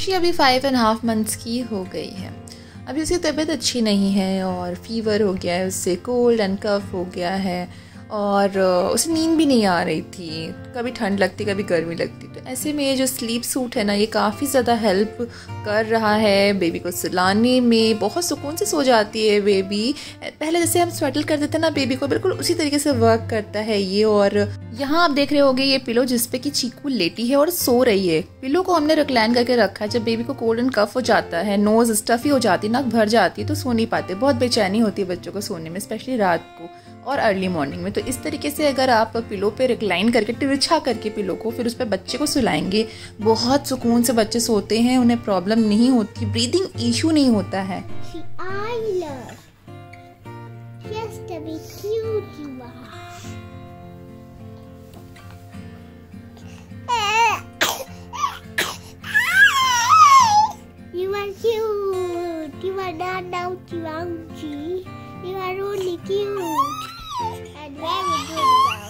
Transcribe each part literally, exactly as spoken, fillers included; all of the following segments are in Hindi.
खुशी अभी फाइव एंड हाफ मंथ्स की हो गई है। अभी उसकी तबीयत अच्छी नहीं है और फीवर हो गया है, उससे कोल्ड एंड कफ हो गया है और उसे नींद भी नहीं आ रही थी, कभी ठंड लगती कभी गर्मी लगती। तो ऐसे में ये जो स्लीप सूट है ना, ये काफ़ी ज़्यादा हेल्प कर रहा है बेबी को सुलाने में। बहुत सुकून से सो जाती है बेबी। पहले जैसे हम स्वेटल करते थे ना बेबी को, बिल्कुल उसी तरीके से वर्क करता है ये। और यहाँ आप देख रहे होंगे ये पिलो जिसपे कि चीकू लेटी है और सो रही है। पिलो को हमने रिक्लाइन करके रखा है। जब बेबी को कोल्ड एंड कफ हो जाता है, नोज स्टफी हो जाती है, नाक भर जाती है, तो सो नहीं पाते। बहुत बेचैनी होती है बच्चों को सोने में, स्पेशली रात को और अर्ली मॉर्निंग में। तो इस तरीके से अगर आप पिलो पे रिक्लाइन करके तिरछा करके पिलो को फिर उस पर बच्चे को सुलाएंगे, बहुत सुकून से बच्चे सोते हैं, उन्हें प्रॉब्लम नहीं होती, ब्रीदिंग इशू नहीं होता है। You are cute. You are not naughty, Monkey. You are really cute and very good.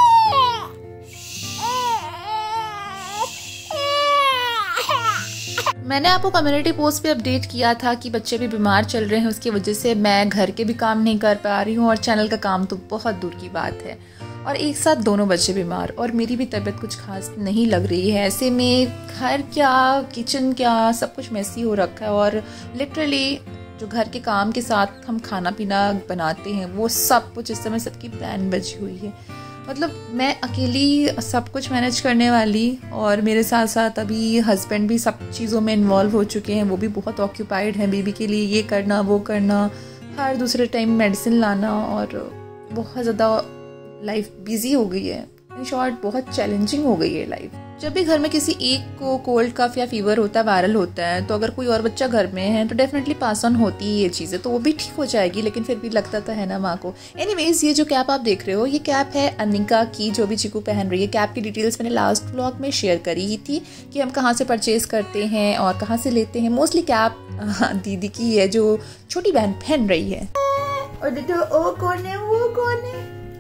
मैंने आपको कम्युनिटी पोस्ट पे अपडेट किया था कि बच्चे भी बीमार चल रहे हैं, उसकी वजह से मैं घर के भी काम नहीं कर पा रही हूँ और चैनल का काम तो बहुत दूर की बात है। और एक साथ दोनों बच्चे बीमार और मेरी भी तबीयत कुछ खास नहीं लग रही है। ऐसे में घर क्या, किचन क्या, सब कुछ मैसी हो रखा है। और लिटरली जो घर के काम के साथ हम खाना पीना बनाते हैं, वो सब कुछ इस समय सबकी बैन बजी हुई है। मतलब मैं अकेली सब कुछ मैनेज करने वाली और मेरे साथ साथ अभी हस्बैंड भी सब चीज़ों में इन्वॉल्व हो चुके हैं। वो भी बहुत ऑक्यूपाइड हैं बेबी के लिए, ये करना वो करना, हर दूसरे टाइम मेडिसिन लाना, और बहुत ज़्यादा लाइफ बिजी हो गई है। इन शॉर्ट बहुत चैलेंजिंग हो गई है लाइफ। जब भी घर में किसी एक को कोल्ड कफ या फीवर होता है, वायरल होता है, तो अगर कोई और बच्चा घर में है तो डेफिनेटली पास ऑन होती है ये चीज़ें, तो वो भी ठीक हो जाएगी। लेकिन फिर भी लगता तो है ना माँ को। एनीवेज, ये जो कैप आप देख रहे हो, ये कैप है अनिका की, जो भी चिकू पहन रही है। कैप की डिटेल्स मैंने लास्ट व्लॉग में शेयर करी ही थी कि हम कहाँ से परचेज करते हैं और कहाँ से लेते हैं। मोस्टली कैप दीदी की है जो छोटी बहन पहन रही है। और देखो ओ कौन है, वो कौन है,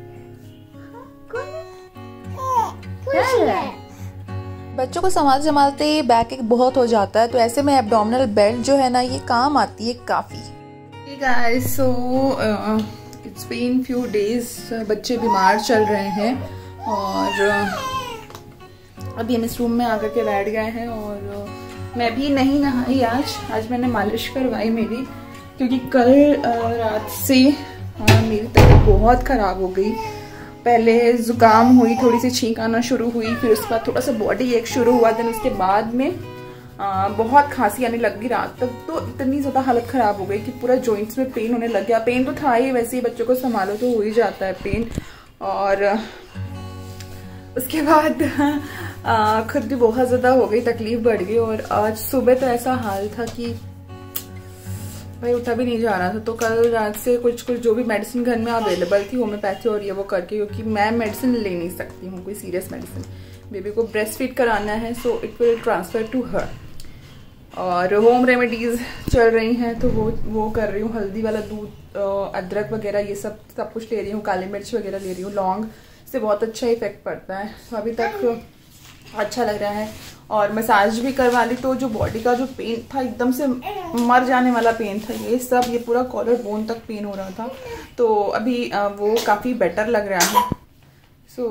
बच्चों को संभाल संभालते बैक एक बहुत हो जाता है, तो ऐसे में एब्डोमिनल बेल्ट जो है ना, ये काम आती है काफ़ी। Hey guys, so uh, it's been few days, बच्चे बीमार चल रहे हैं और uh, अभी हम इस रूम में आकर के बैठ गए हैं। और uh, मैं भी नहीं नहाई आज आज मैंने मालिश करवाई मेरी, क्योंकि कल uh, रात से uh, मेरी तबीयत बहुत ख़राब हो गई। पहले जुकाम हुई, थोड़ी सी छींक आना शुरू हुई, फिर उसके बाद थोड़ा सा बॉडी एक शुरू हुआ, देन उसके बाद में आ, बहुत खांसी आने लग गई रात तक। तो इतनी ज़्यादा हालत ख़राब हो गई कि पूरा जॉइंट्स में पेन होने लग गया। पेन तो था ही, वैसे ही बच्चों को संभालो तो हो ही जाता है पेन। और उसके बाद आ, खुद भी बहुत ज़्यादा हो गई, तकलीफ बढ़ गई। और आज सुबह तो ऐसा हाल था कि भाई उठा भी नहीं जा रहा था। तो कल रात से कुछ कुछ जो भी मेडिसिन घर में अवेलेबल थी, होम्योपैथी और ये वो करके, क्योंकि मैं मेडिसिन ले नहीं सकती हूँ कोई सीरियस मेडिसिन। बेबी को ब्रेस्ट फीड कराना है, so it will transfer to her. और होम रेमेडीज चल रही हैं, तो वो वो कर रही हूँ। हल्दी वाला दूध, अदरक वगैरह, ये सब सब कुछ ले रही हूँ। काली मिर्च वगैरह ले रही हूँ। लौंग से बहुत अच्छा इफेक्ट पड़ता है, तो अभी तक अच्छा लग रहा है। और मसाज भी करवा ली, तो जो बॉडी का जो पेन था, एकदम से मर जाने वाला पेन था ये सब, ये पूरा कॉलर बोन तक पेन हो रहा था, तो अभी वो काफ़ी बेटर लग रहा है। सो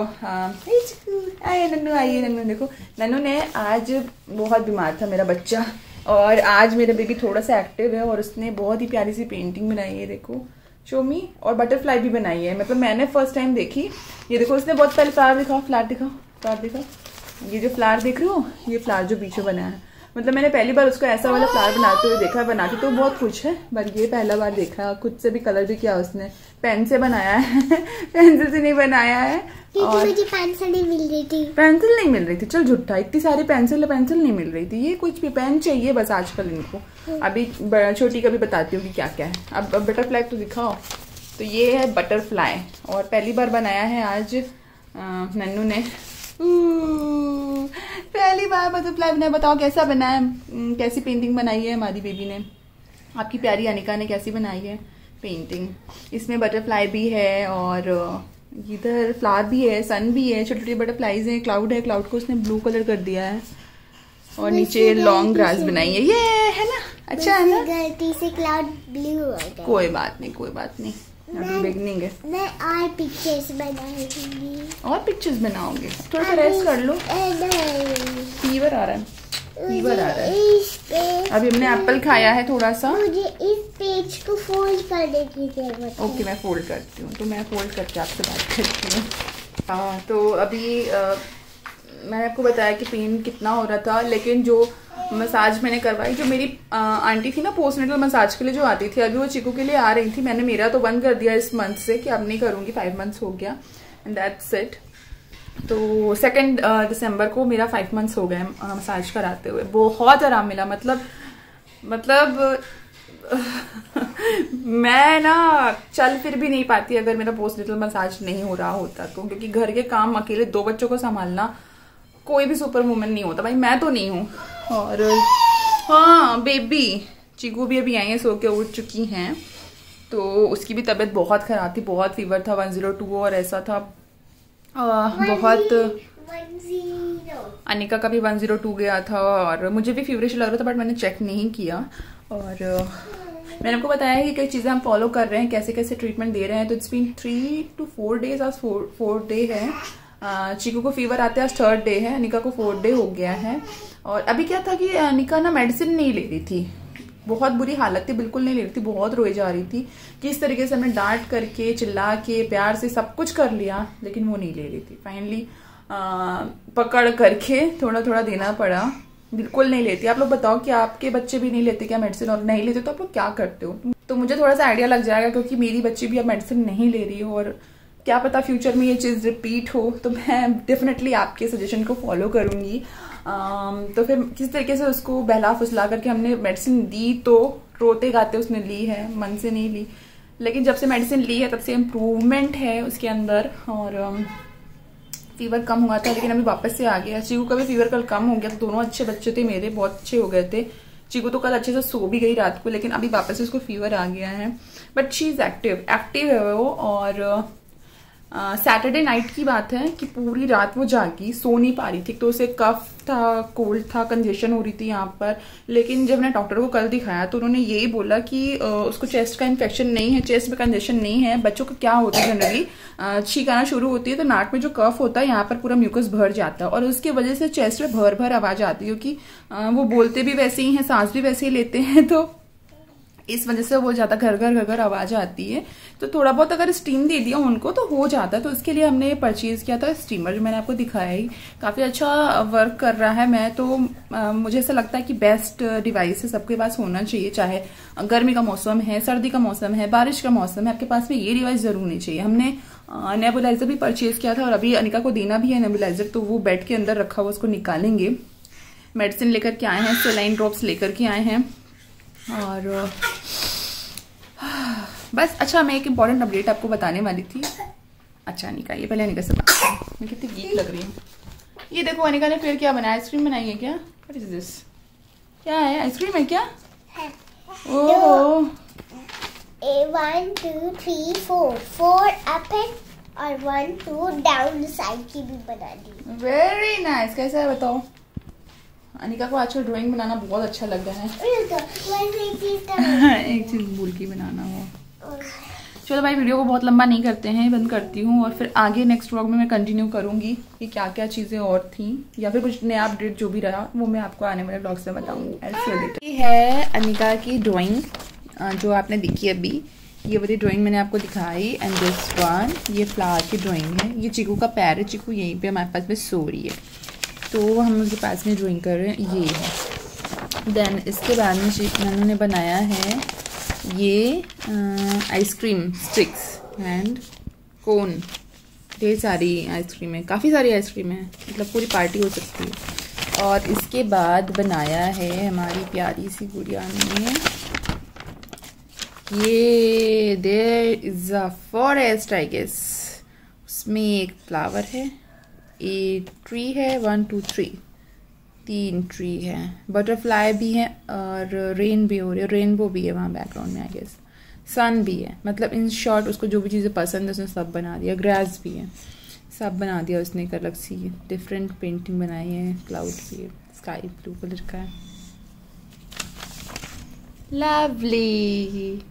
आइए नन्नू, आइए नन्नू। देखो नन्नू ने आज बहुत बीमार था मेरा बच्चा, और आज मेरा बेबी थोड़ा सा एक्टिव है और उसने बहुत ही प्यारी सी पेंटिंग बनाई है, देखो शोमी, और बटरफ्लाई भी बनाई है। मतलब मैंने फर्स्ट टाइम देखी। ये देखो, उसने बहुत पहले फ्लावर दिखाओ, फ्लावर दिखाओ, फ्लावर दिखाओ। ये जो फ्लावर देख रहे हो, ये फ्लावर जो पीछे बना है, मतलब मैंने पहली बार उसको ऐसा वाला फ्लावर बनाते हुए देखा। बनाती तो बहुत कुछ है, पर ये पहला बार देखा। खुद से भी कलर भी किया उसने, पेन से बनाया है पेंसिल से नहीं बनाया है। और मुझे पेंसिल नहीं मिल रही थी पेंसिल नहीं मिल रही थी चल झूठा, इतनी सारी पेंसिल पेंसिल नहीं मिल रही थी। ये कुछ भी पेन चाहिए बस आजकल इनको। अभी छोटी का भी बताती हूँ कि क्या क्या है। अब बटरफ्लाई तो दिखाओ। तो ये है बटरफ्लाई, और पहली बार बनाया है आज नन्नू ने। पहली बार बटरफ्लाई बनाया। बताओ कैसा बना है, कैसी पेंटिंग बनाई है हमारी बेबी ने, आपकी प्यारी अनिका ने कैसी बनाई है पेंटिंग। इसमें बटरफ्लाई भी है और इधर फ्लावर भी है, सन भी है, छोटे छोटे बटरफ्लाईज हैं, क्लाउड है, क्लाउड को उसने ब्लू कलर कर दिया है। और नीचे लॉन्ग ग्रास बनाई है ये, है ना? अच्छा है ना? गलती से क्लाउड ब्लू हो गया। कोई बात नहीं, कोई बात नहीं, अभी बिगनिंग है। मैं और पिक्चर्स बनाऊंगी। और पिक्चर्स बनाओगे? थोड़ा सा रेस्ट कर लो। फीवर आ रहा है, फीवर आ रहा है। अभी हमने एप्पल खाया है थोड़ा सा। मुझे इस पेज को फोल्ड करने की जरूरत है। ओके, मैं फोल्ड करती हूँ, तो मैं फोल्ड करके आपसे बात करती हूँ। हाँ, तो अभी आ, मैंने आपको बताया कि पेन कितना हो रहा था, लेकिन जो मसाज मैंने करवाई, जो मेरी आ, आंटी थी ना पोस्टनेटल मसाज के लिए जो आती थी, अभी वो चिकू के लिए आ रही थी। मैंने मेरा तो बंद कर दिया इस मंथ से कि अब नहीं करूँगी, फाइव मंथ्स हो गया एंड दैट्स इट। तो सेकेंड दिसंबर को मेरा फाइव मंथ्स हो गए मसाज कराते हुए। बहुत आराम मिला, मतलब मतलब मैं ना चल फिर भी नहीं पाती अगर मेरा पोस्टनेटल मसाज नहीं हो रहा होता तो, क्योंकि घर के काम अकेले दो बच्चों को संभालना कोई भी सुपर वुमन नहीं होता भाई, मैं तो नहीं हूँ। और हाँ, बेबी चीकू भी अभी आई है, सो के उठ चुकी हैं, तो उसकी भी तबीयत बहुत खराब थी, बहुत फीवर था, वन जीरो टू और ऐसा था। आ, बहुत अनिका का भी वन जीरो टू गया था और मुझे भी फीवरिश लग रहा था, बट मैंने चेक नहीं किया। और मैंने आपको बताया है कि कई चीज़ें हम फॉलो कर रहे हैं, कैसे कैसे ट्रीटमेंट दे रहे हैं। तो it's been three two four days, आज फोर फोर डे है। चीकू को फीवर आते हैं, आज थर्ड डे है, अनिका को फोर्थ डे हो गया है। और अभी क्या था कि अनिका ना मेडिसिन नहीं ले रही थी, बहुत बुरी हालत थी, बिल्कुल नहीं ले रही थी, बहुत रोई जा रही थी। किस तरीके से हमने डांट करके, चिल्ला के, प्यार से सब कुछ कर लिया, लेकिन वो नहीं ले रही थी। फाइनली पकड़ करके थोड़ा थोड़ा देना पड़ा, बिल्कुल नहीं लेती। आप लोग बताओ कि आपके बच्चे भी नहीं लेते क्या मेडिसिन, और नहीं लेते तो आप लोग क्या करते हो? तो मुझे थोड़ा सा आइडिया लग जाएगा, क्योंकि मेरी बच्ची भी अब मेडिसिन नहीं ले रही हो, और क्या पता फ्यूचर में ये चीज़ रिपीट हो, तो मैं डेफिनेटली आपके सजेशन को फॉलो करूंगी। um, तो फिर किस तरीके से उसको बहला फुसला करके हमने मेडिसिन दी, तो रोते गाते उसने ली है, मन से नहीं ली, लेकिन जब से मेडिसिन ली है तब से इम्प्रूवमेंट है उसके अंदर। और um, फीवर कम हुआ था, लेकिन अभी वापस से आ गया। चीकू का भी फीवर कल कम हो गया, तो दोनों अच्छे बच्चे थे मेरे, बहुत अच्छे हो गए थे। चीकू तो कल अच्छे से सो भी गई रात को, लेकिन अभी वापस से उसको फीवर आ गया है, but she is active active है वो। और सैटरडे uh, नाइट की बात है कि पूरी रात वो जागी, सो नहीं पा रही थी, तो उसे कफ था, कोल्ड था, कंजेशन हो रही थी यहाँ पर। लेकिन जब मैंने डॉक्टर को कल दिखाया तो उन्होंने यही बोला कि uh, उसको चेस्ट का इन्फेक्शन नहीं है, चेस्ट में कंजेशन नहीं है। बच्चों का क्या होता है जनरली, छींक आना शुरू होती है तो नाक में जो कफ होता है यहाँ पर पूरा म्यूकस भर जाता है, और उसकी वजह से चेस्ट में भर भर आवाज आती है, क्योंकि uh, वो बोलते भी वैसे ही हैं, सांस भी वैसे ही लेते हैं, तो इस वजह से वो ज्यादा घर घर घर घर आवाज आती है। तो थोड़ा बहुत अगर स्टीम दे दिया उनको तो हो जाता है। तो इसके लिए हमने परचेज किया था स्टीमर, जो मैंने आपको दिखाया ही, काफी अच्छा वर्क कर रहा है। मैं तो आ, मुझे ऐसा लगता है कि बेस्ट डिवाइस है, सबके पास होना चाहिए, चाहे गर्मी का मौसम है, सर्दी का मौसम है, बारिश का मौसम है, आपके पास में ये डिवाइस जरूर होनी चाहिए। हमने नेबुलाइजर भी परचेज किया था, और अभी अनिका को देना भी है नेबुलाइजर, तो वो बेड के अंदर रखा हुआ, उसको निकालेंगे। मेडिसिन लेकर के आए हैं, सेलाइन ड्रॉप्स लेकर के आए हैं, और बस। अच्छा, मैं एक इम्पॉर्टेंट अपडेट आपको बताने वाली थी। अच्छा अनिका, ये पहले अनिका से बात करें, मैं कितनी गीक लग रही हूँ। ये देखो अनिका ने फिर क्या बनाया, आइसक्रीम बनाई है क्या? What is this? क्या है, आइसक्रीम है क्या? Oh, one two three four four up और वन टू डाउन साइड की भी बना दी। Very nice. कैसा है बताओ? अनिका को आजकल ड्राइंग बनाना बहुत अच्छा लग रहा है। एक चीज भूल की बनाना हो। चलो भाई, वीडियो को बहुत लंबा नहीं करते हैं, बंद करती हूँ, और फिर आगे नेक्स्ट व्लॉग में मैं कंटिन्यू करूंगी कि क्या क्या चीजें और थी, या फिर कुछ नया अपडेट जो भी रहा वो मैं आपको आने वाले व्लॉग से बताऊंगी। ये है अनिका की ड्राइंग जो आपने देखी अभी, ये वाली ड्राइंग मैंने आपको दिखाई। एंड दिस वन, ये फ्लावर की ड्राइंग है। ये चीकू का पैर है, चीकू यहीं पे हमारे पास में सो रही है, तो हम उसके पास में ड्राइंग कर रहे हैं। ये है। देन इसके बाद में नन्नू ने बनाया है ये आइसक्रीम स्टिक्स एंड कोन। ढेर सारी आइसक्रीम है, काफ़ी सारी आइसक्रीम है, मतलब पूरी पार्टी हो सकती है। और इसके बाद बनाया है हमारी प्यारी सी गुड़िया ने ये, there is a forest I guess, उसमें एक फ्लावर है, एक ट्री है, वन टू थ्री, तीन ट्री है, बटरफ्लाई भी है, और रेन भी हो रही है, रेनबो भी है वहाँ बैकग्राउंड में आई गेस, सन भी है। मतलब इन शॉर्ट उसको जो भी चीज़ें पसंद है उसने सब बना दिया। ग्रास भी है, सब बना दिया उसने, एक अलग सी डिफरेंट पेंटिंग बनाई है। क्लाउड पे स्काई ब्लू कलर का है, लवली।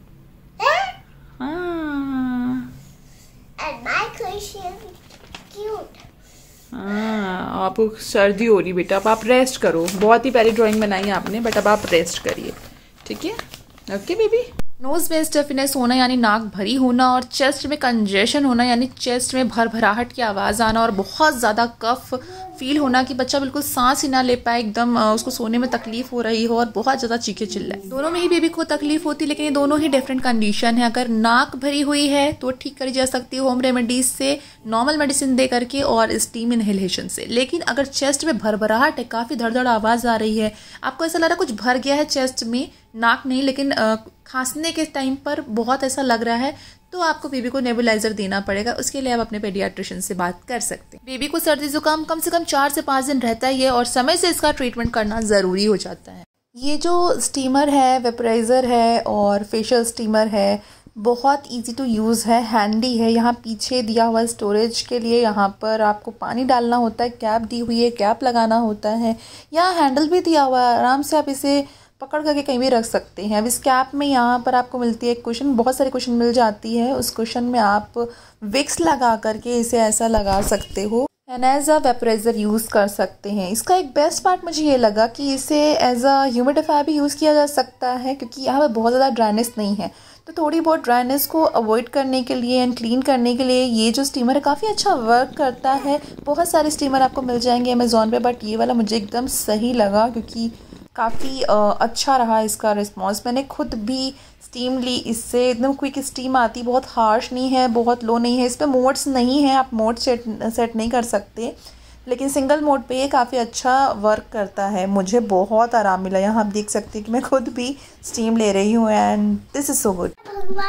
हाँ, आपको सर्दी हो रही बेटा, अब आप रेस्ट करो। बहुत ही प्यारी ड्राइंग बनाई है आपने, बट अब आप रेस्ट करिए, ठीक है? Okay baby. नोज में स्टफिनेस होना यानी नाक भरी होना, और चेस्ट में कंजेशन होना यानी चेस्ट में भरभराहट की आवाज़ आना, और बहुत ज़्यादा कफ फील होना कि बच्चा बिल्कुल सांस ही ना ले पाए, एकदम उसको सोने में तकलीफ हो रही हो, और बहुत ज़्यादा चीखे चिल्लाए। दोनों में ही बेबी को तकलीफ होती है, लेकिन ये दोनों ही डिफरेंट कंडीशन है। अगर नाक भरी हुई है तो ठीक करी जा सकती है होम रेमेडीज से, नॉर्मल मेडिसिन दे करके और स्टीम इनहेलेशन से। लेकिन अगर चेस्ट में भरभराहट है, काफ़ी धड़ धड़ आवाज़ आ रही है, आपको ऐसा लग रहा है कुछ भर गया है चेस्ट में, नाक नहीं लेकिन खांसने के टाइम पर बहुत ऐसा लग रहा है, तो आपको बेबी को नेबुलाइजर देना पड़ेगा। उसके लिए आप अपने पेडियाट्रिशियन से बात कर सकते हैं। बेबी को सर्दी जुकाम कम से कम चार से पाँच दिन रहता है ये, और समय से इसका ट्रीटमेंट करना ज़रूरी हो जाता है। ये जो स्टीमर है, वेपराइज़र है और फेशियल स्टीमर है, बहुत इजी टू यूज़ है, हैंडी है। यहाँ पीछे दिया हुआ स्टोरेज के लिए, यहाँ पर आपको पानी डालना होता है, कैप दी हुई है, कैप लगाना होता है। यहाँ हैंडल भी दिया हुआ है, आराम से आप इसे पकड़ करके कहीं भी रख सकते हैं। अब इस कैप में यहाँ पर आपको मिलती है कुशन, बहुत सारी कुशन मिल जाती है। उस कुशन में आप विक्स लगा करके इसे ऐसा लगा सकते हो, and as a vaporiser use कर सकते हैं। इसका एक बेस्ट पार्ट मुझे ये लगा कि इसे एज अ ह्यूमिडिफायर भी यूज़ किया जा सकता है, क्योंकि यहाँ पर बहुत ज़्यादा ड्राइनेस नहीं है। तो थोड़ी बहुत ड्राइनेस को अवॉइड करने के लिए एंड क्लीन करने के लिए ये जो स्टीमर है काफ़ी अच्छा वर्क करता है। बहुत सारे स्टीमर आपको मिल जाएंगे अमेज़ॉन पे, बट ये वाला मुझे एकदम सही लगा, क्योंकि काफ़ी अच्छा रहा इसका रिस्पॉन्स। मैंने खुद भी स्टीम ली इससे, एकदम क्विक स्टीम आती, बहुत हार्श नहीं है, बहुत लो नहीं है। इस पर मोड्स नहीं है, आप मोड सेट सेट नहीं कर सकते, लेकिन सिंगल मोड पे ये काफ़ी अच्छा वर्क करता है। मुझे बहुत आराम मिला। यहाँ आप देख सकते हैं कि मैं खुद भी स्टीम ले रही हूँ, and this is so good.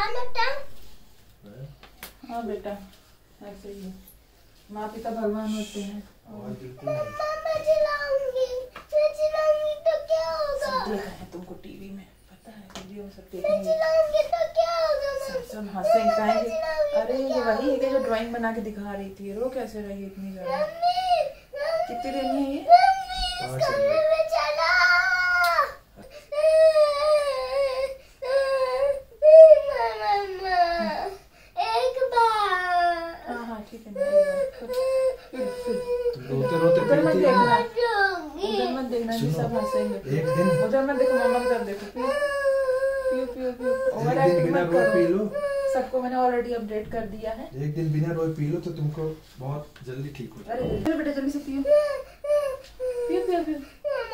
हाँ बेटा, ऐसे ही है, माँ पिता भगवान होते हैं। तुमको टीवी में पता है, वीडियो में सब देखेंगे, सब हंसेंगे। अरे ये वही है कि जो ड्राइंग बना के दिखा रही थी, रो कैसे रही है इतनी ज्यादा? कितनी देनी है ये? हाँ हाँ ठीक है, रोते रोते उधर मत देखना, उधर मत देखना, सब हंसेंगे। एक दिन उधर मत देखो, मम्मा की तरफ देखो। पियो पियो पियो पियो, ओवर एक्टिंग मत करो। सबको मैंने ऑलरेडी अपडेट कर दिया है। एक दिन बिना रोए पी लो तो तुमको बहुत जल्दी ठीक हो जाएगा। अरे बेटा जल्दी से पियो पियो पियो पियो।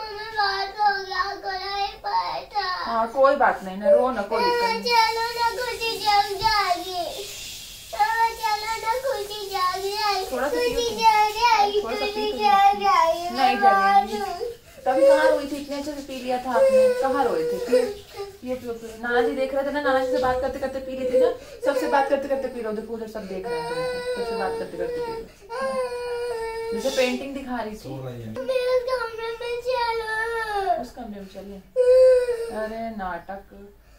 हाँ कोई बात नहीं ना, रो ना, कोई दिक्कत नहीं। थोड़ा सा नहीं जाएगी। तभी कहाँ रोई थी? इतने अच्छे से पी लिया था आपने, कहाँ रोए थे? पियो पियो पियो पियो। नाना जी देख रहे थे ना, नाना जी से बात करते करते पी ली थी ना, सबसे बात करते करते पी लो। देखो उधर सब देख रहे हैं, सबसे बात करते करते पी लो। जैसे पेंटिंग दिखा रही थी। उस कमरे में चलिए। अरे नाटक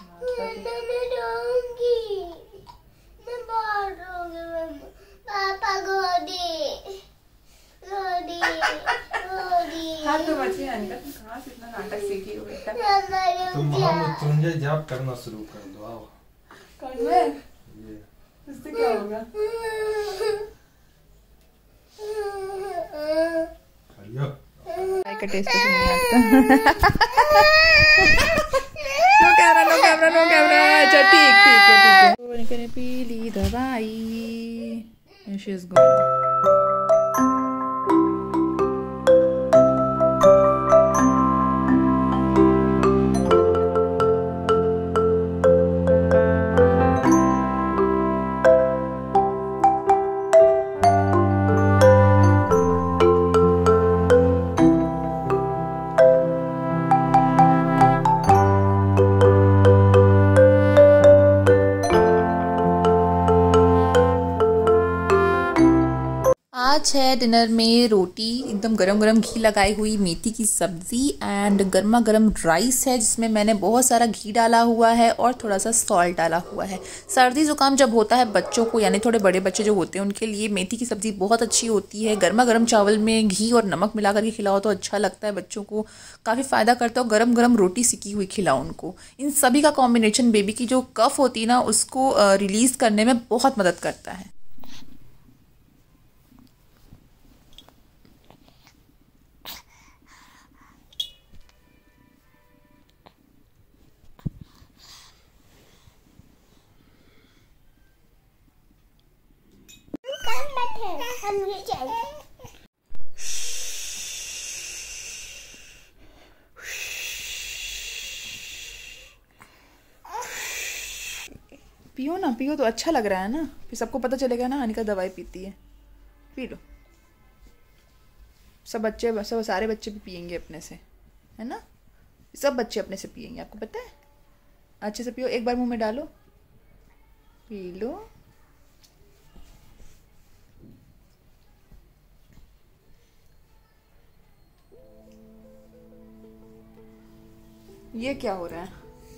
पापा गोदी गोदी गोदी। हाँ तो बच्चे अनिका, तुम कहाँ से इतना नाटक सीखी हो बेटा? तुम महामृत्युंजय जाप करना शुरू कर दो। आओ कर ले, इससे क्या होगा? खाइयो। चाय का टेस्ट कुछ नहीं आता। No camera no camera no camera. अच्छा ठीक ठीक है ठीक है। वो निकले पी ली दवाई, शी इज गॉन। आज है डिनर में रोटी, एकदम गरम गरम घी लगाई हुई, मेथी की सब्जी एंड गर्मा गर्म राइस है जिसमें मैंने बहुत सारा घी डाला हुआ है और थोड़ा सा सॉल्ट डाला हुआ है। सर्दी ज़ुकाम जब होता है बच्चों को, यानी थोड़े बड़े बच्चे जो होते हैं उनके लिए मेथी की सब्ज़ी बहुत अच्छी होती है। गर्मा गर्म चावल में घी और नमक मिला करके खिलाओ तो अच्छा लगता है, बच्चों को काफ़ी फ़ायदा करता है। और गर्म गर्म रोटी सिकी हुई खिलाओ उनको। इन सभी का कॉम्बिनेशन बेबी की जो कफ होती है ना उसको रिलीज़ करने में बहुत मदद करता है। हम ये चाहिए। पियो ना, पियो तो अच्छा लग रहा है ना, फिर सबको पता चलेगा ना अनिका दवाई पीती है। पी लो, सब बच्चे, सब सारे बच्चे भी पियेंगे अपने से, है ना? सब बच्चे अपने से पियेंगे, आपको पता है। अच्छे से पियो, एक बार मुंह में डालो, पी लो। ये क्या हो रहा है?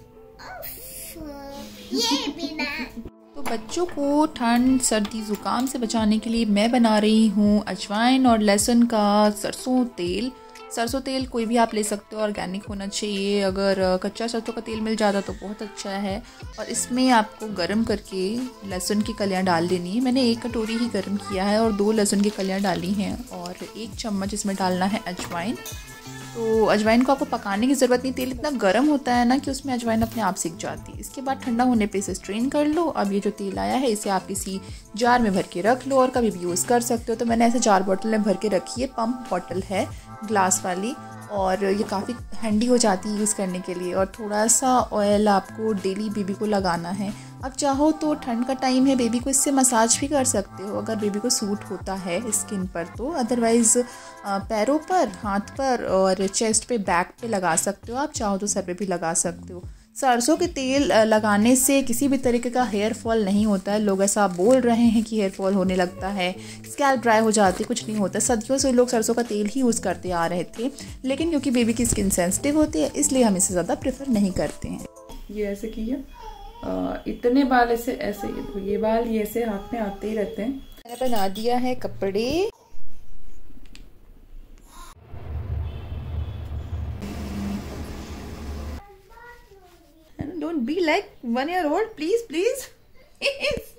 ये बिना तो बच्चों को ठंड सर्दी ज़ुकाम से बचाने के लिए मैं बना रही हूँ अजवाइन और लहसुन का सरसों तेल। सरसों तेल कोई भी आप ले सकते हो, ऑर्गेनिक होना चाहिए। अगर कच्चा सरसों का तेल मिल जाता तो बहुत अच्छा है। और इसमें आपको गरम करके लहसुन की कलियां डाल देनी है। मैंने एक कटोरी ही गरम किया है और दो लहसुन की कलियां डाली हैं और एक चम्मच इसमें डालना है अजवाइन। तो अजवाइन को आपको पकाने की ज़रूरत नहीं, तेल इतना गर्म होता है ना कि उसमें अजवाइन अपने आप सिक जाती है। इसके बाद ठंडा होने पे इसे स्ट्रेन कर लो। अब ये जो तेल आया है इसे आप किसी जार में भर के रख लो और कभी भी यूज़ कर सकते हो। तो मैंने ऐसे जार बॉटल में भर के रखी है, पम्प बॉटल है ग्लास वाली, और ये काफ़ी हैंडी हो जाती है यूज़ करने के लिए। और थोड़ा सा ऑयल आपको डेली बेबी को लगाना है। अब चाहो तो ठंड का टाइम है, बेबी को इससे मसाज भी कर सकते हो अगर बेबी को सूट होता है स्किन पर तो। अदरवाइज़ पैरों पर, हाथ पर और चेस्ट पे, बैक पे लगा सकते हो। आप चाहो तो सर पे भी लगा सकते हो। सरसों के तेल लगाने से किसी भी तरीके का हेयर फॉल नहीं होता है। लोग ऐसा बोल रहे हैं कि हेयर फॉल होने लगता है, स्कैल्प ड्राई हो जाती है, कुछ नहीं होता। सदियों से लोग सरसों का तेल ही यूज़ करते आ रहे थे, लेकिन क्योंकि बेबी की स्किन सेंसिटिव होती है इसलिए हम इसे ज़्यादा प्रेफर नहीं करते हैं। ये ऐसे किया, इतने बाल ऐसे ऐसे ये बाल ये ऐसे हाथ में आते ही रहते हैं। मैंने बना दिया है कपड़े। Don't be like one year old, please, please.